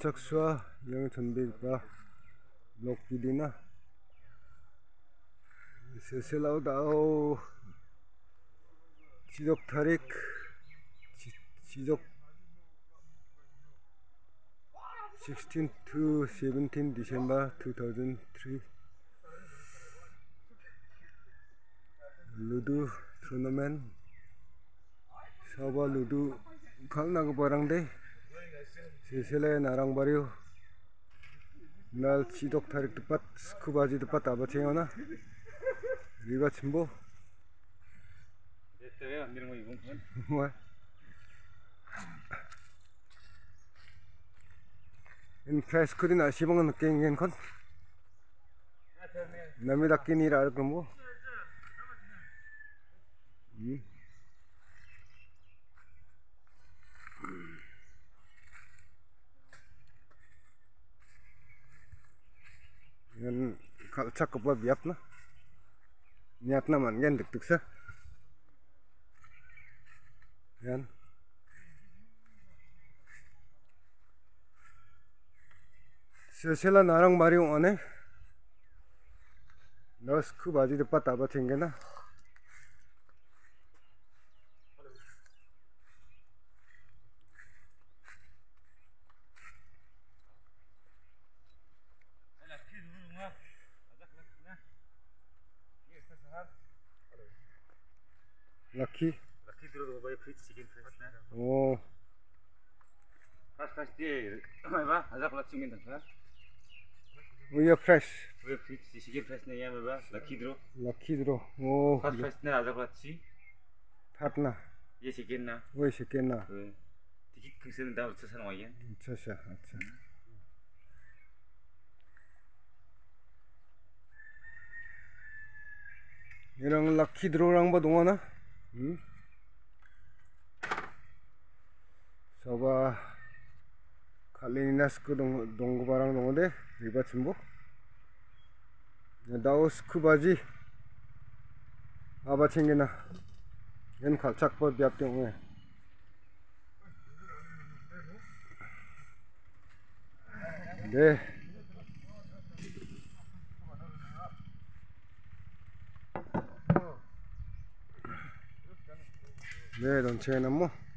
Chaksua yang Chanbek ba Lokpidina Silsilau dao Chijok Tarik Chijok 16 to 17 December 2003 Ludo tournament Sabah Ludo Kalna ko parang day Silsila narang bariyo Nal Chijok Tarik tepat Skubaji tepat apa cengona Riga Chimbo What? In fresh could not ship on the king and con Namidakini Ragamo Yan kalchak apa biap na niat naman yan degdeg sa yan silsila narang bariung ane nas खूब आजी तो पता बचेंगे ना Lucky 들어도 뭐에 프리치긴 프레스나. 오 파스타스티 봐. 아자클라 치면다. 우유 프레스 왜 프리치긴 프레스네 야 봐. Lucky 들어 오 파스타스네 아자클라치. 탔나 ये 시겠나? 왜 시켰나 그 디기 크스는 다 붙여서 와야. अच्छा अच्छा 이런 럭키 드로랑 봐 동하나? 응? 저봐 칼리니나스크 동구바랑 동어데 리바 침보 다오스크 바지 아바 챙기나 연 갈착법 비압병에 네 네, 전체는 뭐